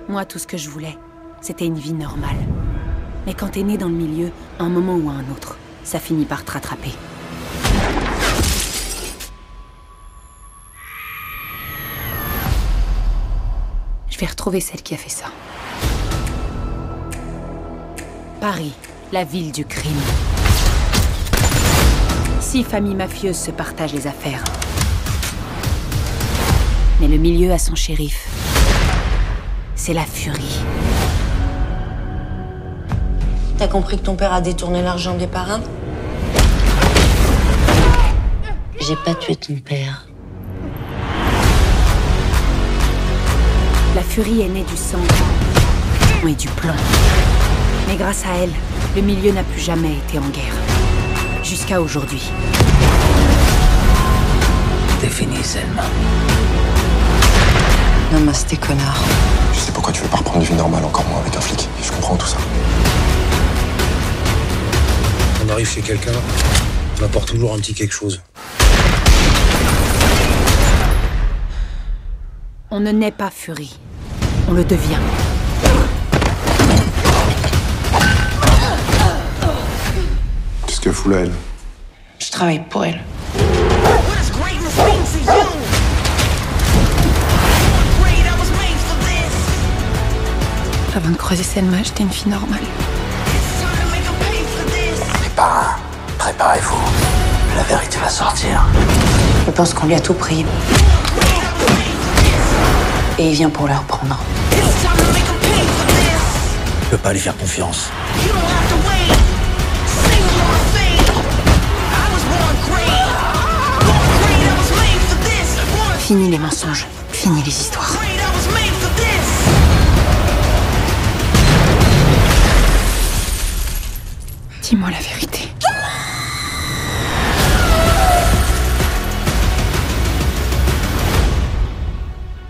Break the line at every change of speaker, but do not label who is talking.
Moi, tout ce que je voulais, c'était une vie normale. Mais quand t'es né dans le milieu, à un moment ou à un autre, ça finit par te rattraper. Je vais retrouver celle qui a fait ça. Paris, la ville du crime. 6 familles mafieuses se partagent les affaires. Mais le milieu a son shérif. C'est la Furies.
T'as compris que ton père a détourné l'argent des parrains? J'ai pas tué ton père.
La Furie est née du sang et du plan. Mais grâce à elle, le milieu n'a plus jamais été en guerre. Jusqu'à aujourd'hui.
C'est fini, Selma.
Namasté, connard.
Je sais pourquoi tu veux pas reprendre une vie normale, encore moins avec un flic. Et je comprends tout ça.
On arrive chez quelqu'un, on apporte toujours un petit quelque chose.
On ne naît pas Furie. On le devient.
Qu'est-ce qu'elle fout là, elle?
Je travaille pour elle.
Avant de croiser Selma, j'étais une fille normale.
Les parrains, préparez-vous. La vérité va sortir.
Je pense qu'on lui a tout pris. Et il vient pour le reprendre.
Je peux pas lui faire confiance.
Fini les mensonges, fini les histoires. Dis-moi la vérité.